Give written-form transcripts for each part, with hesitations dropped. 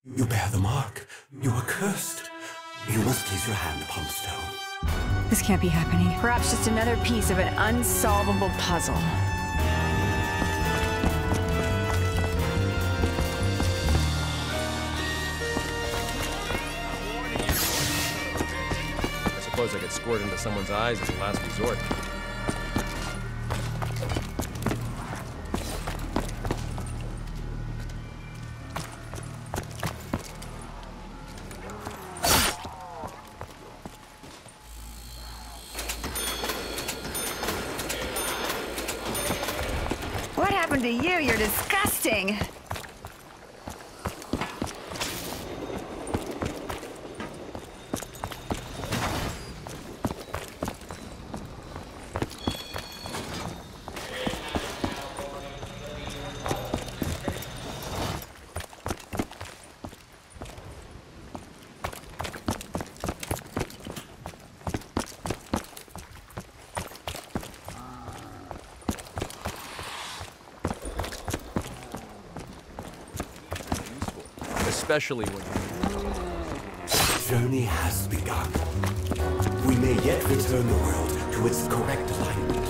You bear the mark. You are cursed. You must place your hand upon the stone. This can't be happening. Perhaps just another piece of an unsolvable puzzle. I suppose I could squirt into someone's eyes as a last resort. What happened to you? You're disgusting. Especially when... The journey has begun. We may yet return the world to its correct alignment.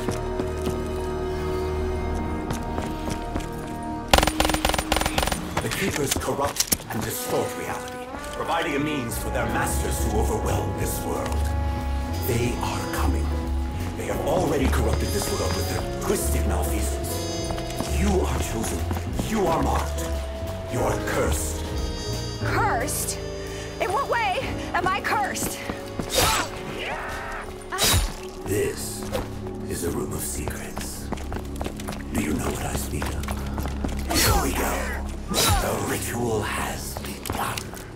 The Keepers corrupt and distort reality, providing a means for their masters to overwhelm this world. They are coming. They have already corrupted this world with their twisted malfeasance. You are chosen. You are marked. You are cursed. Cursed? In what way am I cursed? This is a room of secrets. Do you know what I speak of? Here we go. The ritual has begun.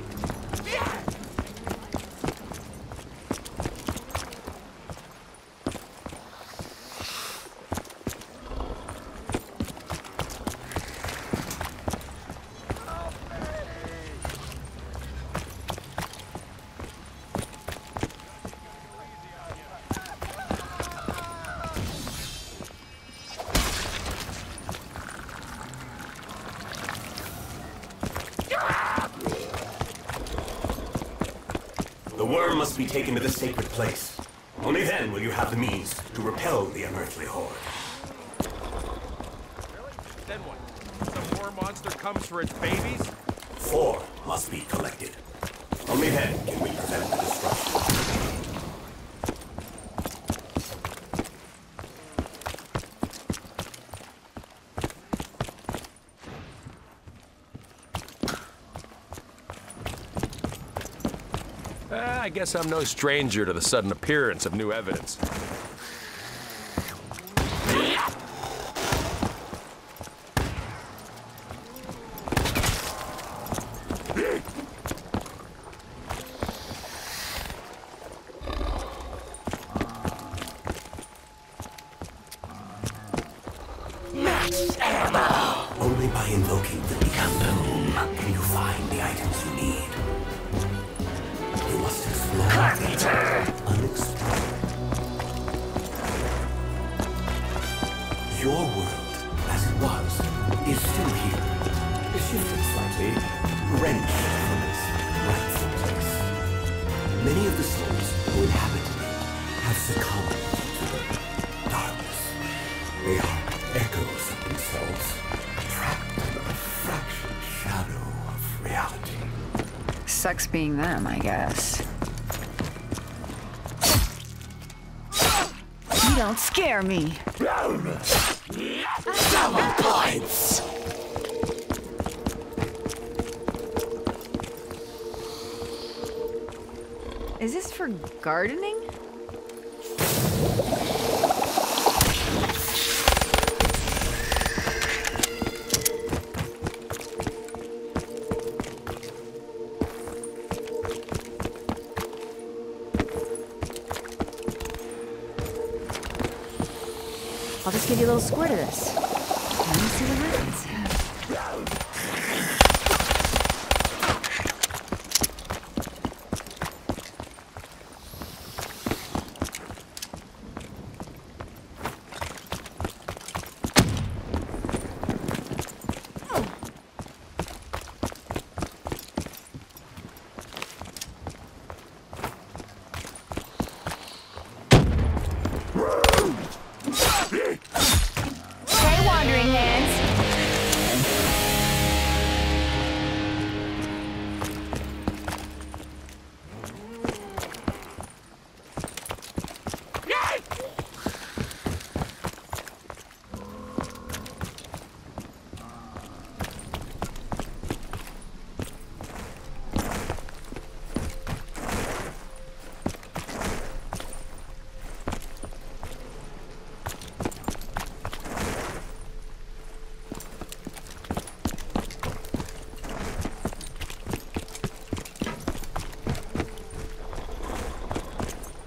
The worm must be taken to the sacred place. Only then will you have the means to repel the unearthly horde. Really? Then what? Some more monster comes for its babies? 4 must be collected. Only then can we prevent the destruction. I guess I'm no stranger to the sudden appearance of new evidence. Only by invoking the Boom can you find the items you need. You must explore unexplored. Your world, as it was, is still here. It's shifted slightly, wrenched from its rightful place. Many of the souls who inhabited it have succumbed to the darkness. They are echoes of themselves, trapped in a fraction shadow of reality. Sucks being them, I guess. You don't scare me. Double points! Is this for gardening? I'll just give you a little squirt of this. Let me see what happens.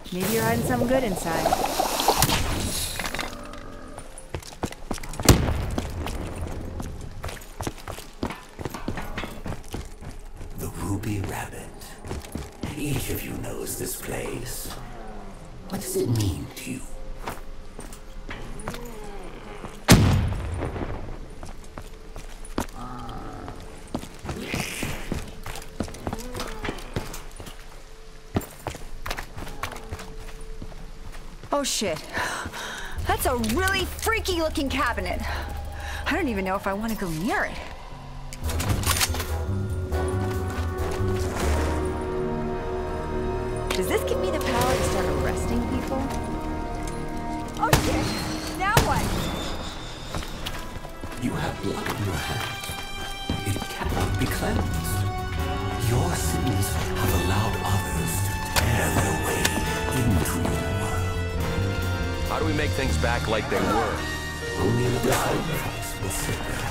Maybe you're hiding something good inside. The Ruby Rabbit. Each of you knows this place. What does it mean to you? Oh shit. That's a really freaky looking cabinet. I don't even know if I want to go near it. Does this give me the power to start arresting people? Oh shit! Now what? You have blood in your hands. It cannot be cleansed. Your sins have allowed others to tear their way into your world. How do we make things back like they were? Only the sacrifice will save them.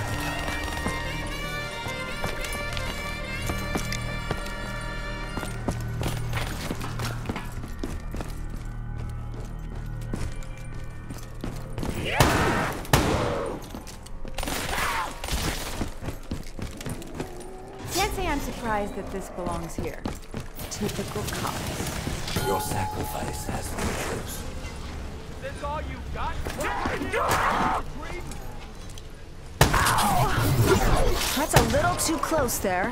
Can't say I'm surprised that this belongs here. Typical cops. Your sacrifice has been chosen. That's all you got? That's a little too close there.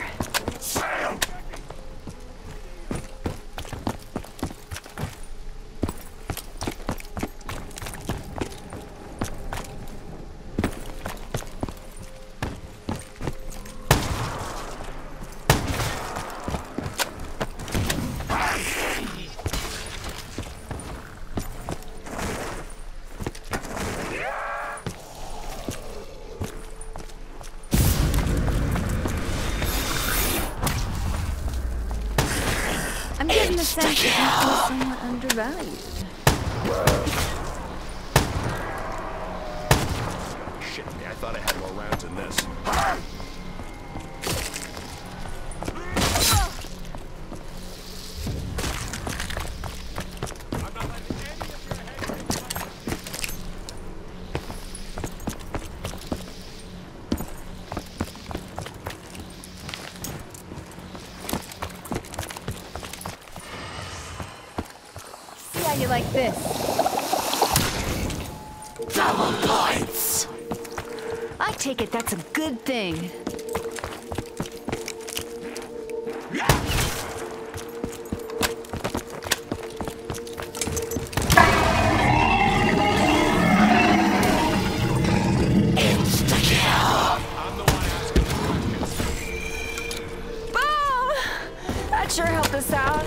I'm getting the sense that you feel somewhat undervalued. Shit, I thought I had more rounds in this. I'm not letting any of your head. See how you like this. Double points! I take it that's a good thing. I'm the one asking the questions. Boom! That sure helped us out.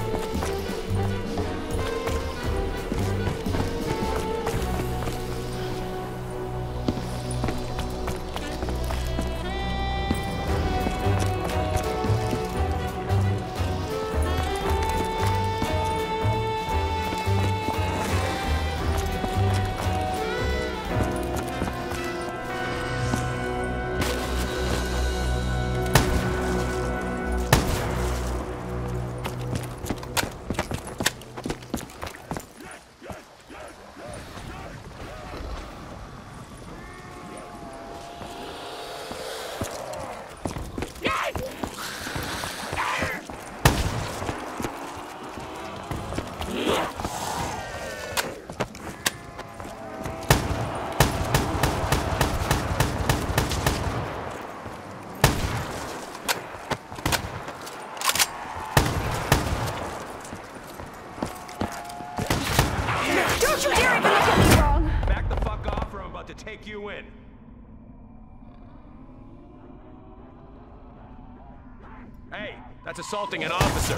Don't you dare even look at me wrong! Back the fuck off or I'm about to take you in. Hey, that's assaulting an officer.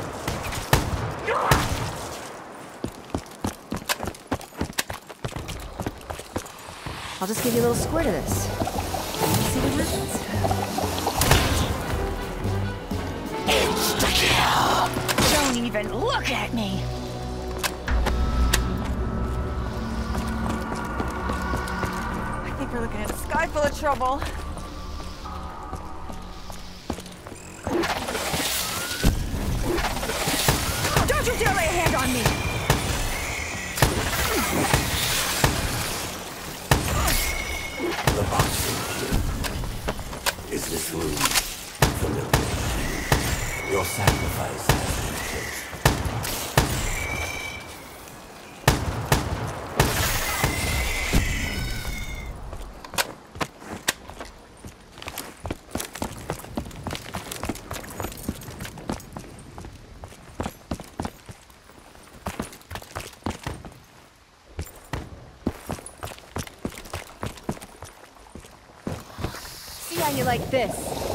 I'll just give you a little squirt of this. See what happens? Insta-kill! Don't even look at me! I think we're looking at a sky full of trouble. Don't you dare lay a hand on me! sacrifice has been chosen. See how you like this.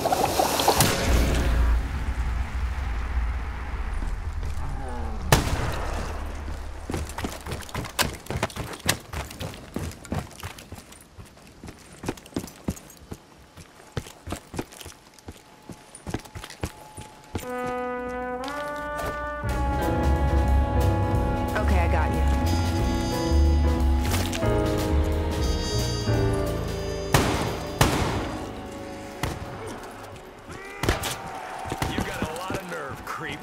Okay, I got you. You got a lot of nerve, creep.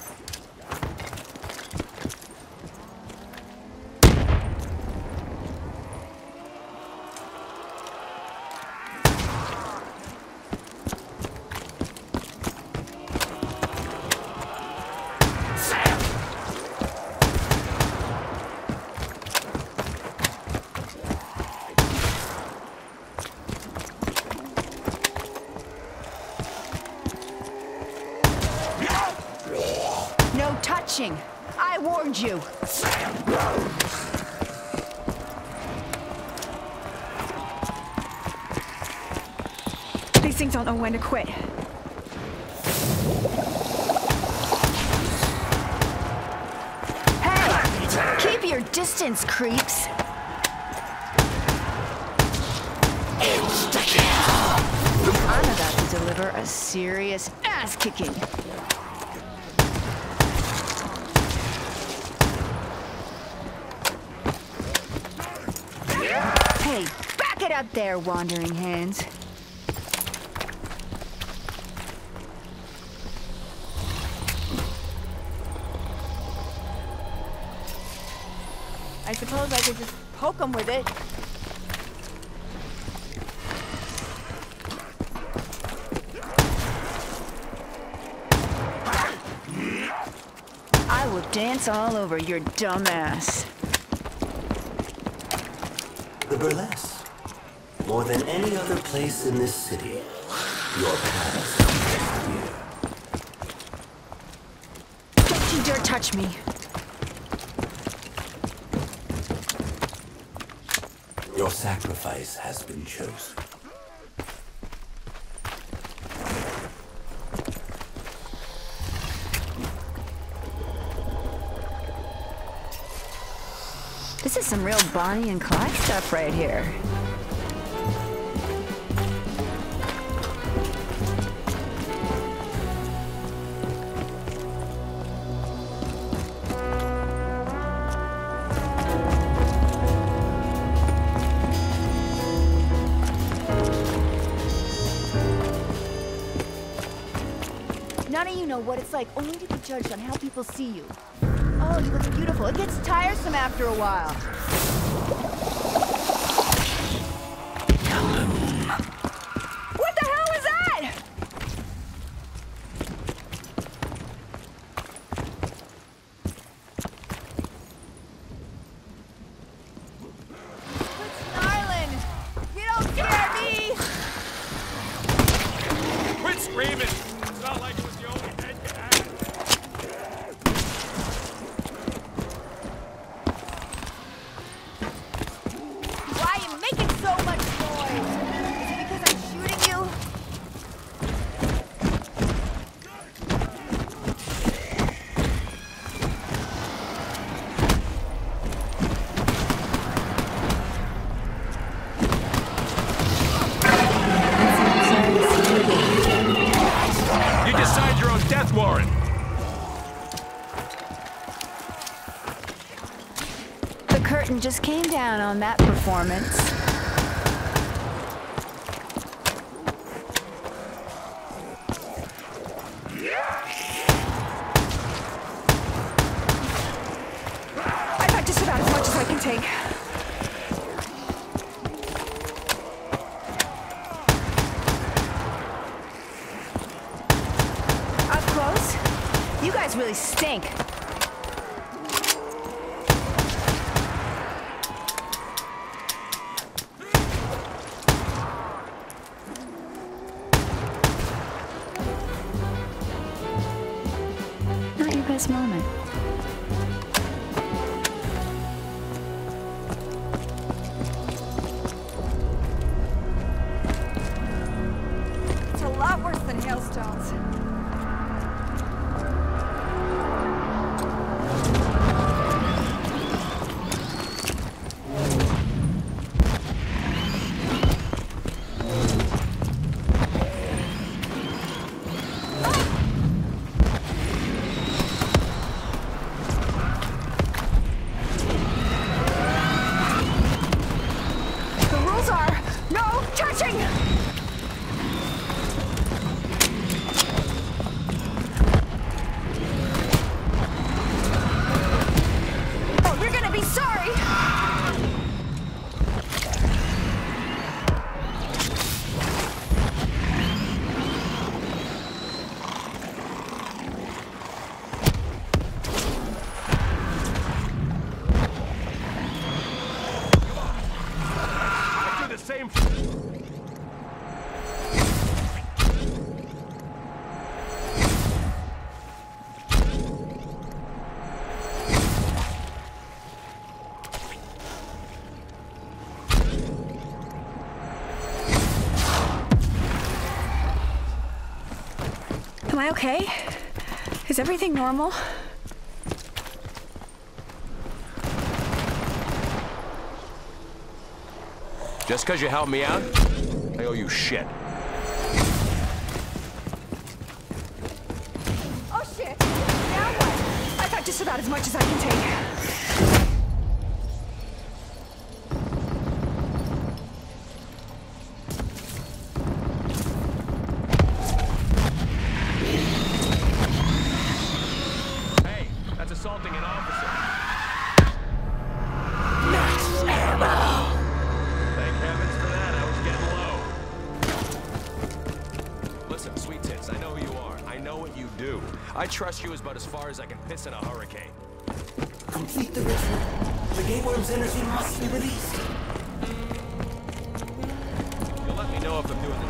No touching! I warned you! These things don't know when to quit. Hey! Keep your distance, creeps! I'm about to deliver a serious ass-kicking. Hey, back it up there, wandering hands. I suppose I could just poke him with it. I will dance all over your dumb ass. The burlesque. More than any other place in this city, your past is here. Don't you dare touch me. Your sacrifice has been chosen. This is some real Bonnie and Clyde stuff right here. None of you know what it's like only to be judged on how people see you. Oh, you look beautiful. It gets tiresome after a while. What the hell was that? Quit snarling! You don't scare me! Quit screaming! It's not like it was the only head you had. Why are you making so much noise? Is it because I'm shooting you? You just signed your own death warrant. The curtain just came down on that performance. I've got just about as much as I can take. Up close? stink. Not your best moment. It's a lot worse than hailstones. Am I okay? Is everything normal? Just because you helped me out, I owe you shit. Oh shit! Now what? I've got just about as much as I can take. Assaulting an officer. Max ammo! Thank heavens for that, I was getting low. Listen, sweet tits, I know who you are. I know what you do. I trust you about as far as I can piss in a hurricane. Complete the ritual. The gateworm's energy must be released. You'll let me know if I'm doing the